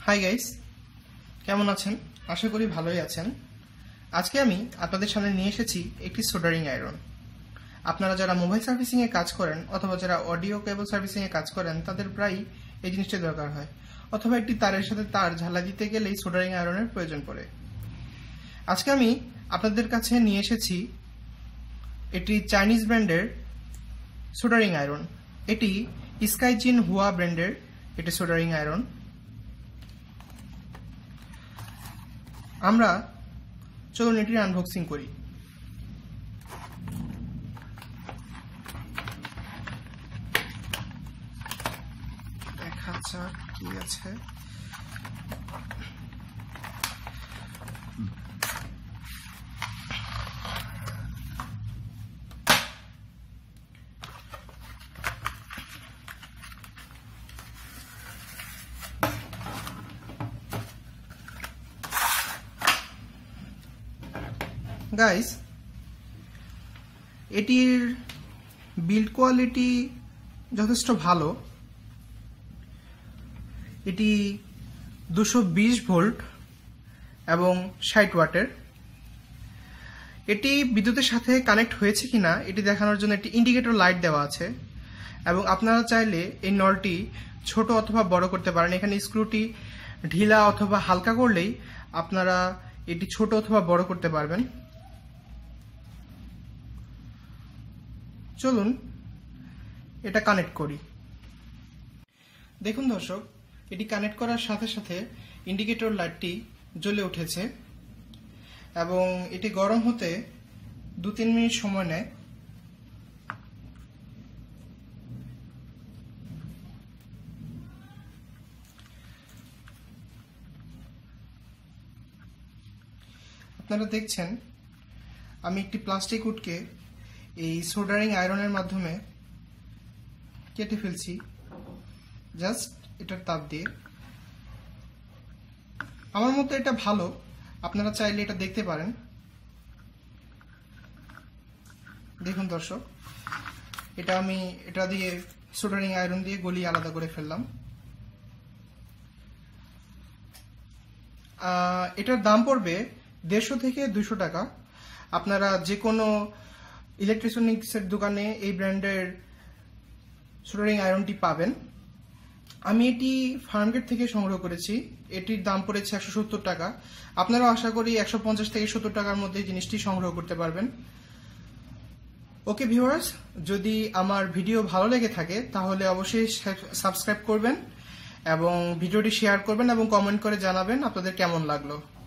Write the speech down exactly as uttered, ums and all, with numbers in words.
Hi guys, কেমন আছেন? আশা করি ভালোই আছেন। আজকে আমি আপনাদের সামনে নিয়ে এসেছি একটি সোল্ডারিং আয়রন। আপনারা যারা মোবাইল সার্ভিসিং এ কাজ করেন অথবা যারা অডিও কেবল সার্ভিসিং এ কাজ করেন তাদের প্রায় এই জিনিসটি দরকার হয়, অথবা একটি তারের সাথে তার ঝালা দিতে গেলেই সোল্ডারিং আয়রনের প্রয়োজন পড়ে। আজকে আমি আপনাদের কাছে নিয়ে এসেছি এটি চাইনিজ ব্র্যান্ডের সোল্ডারিং আয়রন। এটি স্কাইজিন হুয়া ব্র্যান্ডের এটি সোল্ডারিং আয়রন। আমরা চলুন এটির আনবক্সিং করি। দেখা যাক কি আছে। গাইস, এটির বিল্ড কোয়ালিটি যথেষ্ট ভালো। এটি দুশো বিশ ভোল্ট এবং ষাট ওয়াটের। এটি বিদ্যুতের সাথে কানেক্ট হয়েছে কিনা এটি দেখানোর জন্য একটি ইন্ডিকেটর লাইট দেওয়া আছে, এবং আপনারা চাইলে এই নলটি ছোট অথবা বড় করতে পারেন। এখানে স্ক্রুটি ঢিলা অথবা হালকা করলেই আপনারা এটি ছোট অথবা বড় করতে পারবেন। চলুন এটা কানেক্ট করি। দেখুন দর্শক, এটি কানেক্ট করার সাথে সাথে ইন্ডিকেটর লাইটটি জ্বলে উঠেছে এবং এটি গরম হতে দু তিন মিনিট সময় নেয়। আপনারা দেখছেন আমি একটি প্লাস্টিক উডকে এই সোল্ডারিং আয়রনের মাধ্যমে কেটে ফেলছি, জাস্ট এটার তাপ দিয়ে। আমার মতে এটা ভালো, আপনারা চাইলে এটা দেখতে পারেন। দেখুন দর্শক, এটা আমি এটা দিয়ে সোল্ডারিং আয়রন দিয়ে গলিয়ে আলাদা করে ফেললাম। এটার দাম পড়বে দেড়শো থেকে দুইশো টাকা। আপনারা যে কোনো ইলেকট্রনিক্সের দোকানে এই ব্র্যান্ডের সোল্ডারিং আয়রনটি পাবেন। আমি এটি ফার্মগেট থেকে সংগ্রহ করেছি। এটির দাম পড়েছে একশো সত্তর টাকা। আপনারাও আশা করি একশো পঞ্চাশ থেকে সত্তর টাকার মধ্যে জিনিসটি সংগ্রহ করতে পারবেন। ওকে ভিউয়ার্স, যদি আমার ভিডিও ভালো লেগে থাকে তাহলে অবশ্যই সাবস্ক্রাইব করবেন এবং ভিডিওটি শেয়ার করবেন এবং কমেন্ট করে জানাবেন আপনাদের কেমন লাগলো।